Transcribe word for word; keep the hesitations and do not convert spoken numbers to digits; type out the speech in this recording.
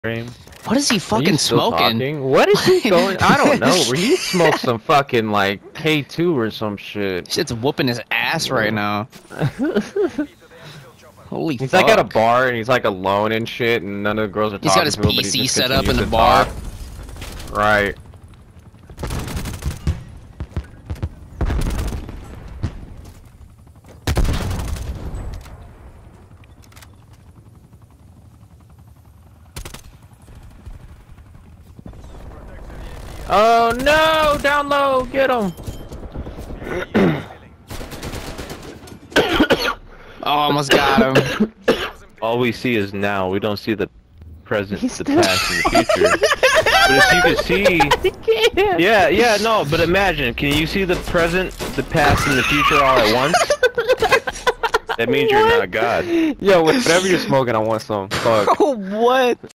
What is he fucking smoking? Talking? What is he going? I don't know. He smoked some fucking like K two or some shit. Shit's whooping his ass right now. Holy he's fuck. like at a bar and he's like alone and shit, and none of the girls are he's talking got his to him. P C But he just set up in the to bar. talk. Right. Oh no! Down low! Get him! Oh, almost got him. All we see is now. We don't see the present, He's the still... past, and the future. But if you can see, yeah, yeah, no. But imagine, can you see the present, the past, and the future all at once? That means you're not God. Yo, whatever you're smoking, I want some. Fuck. What?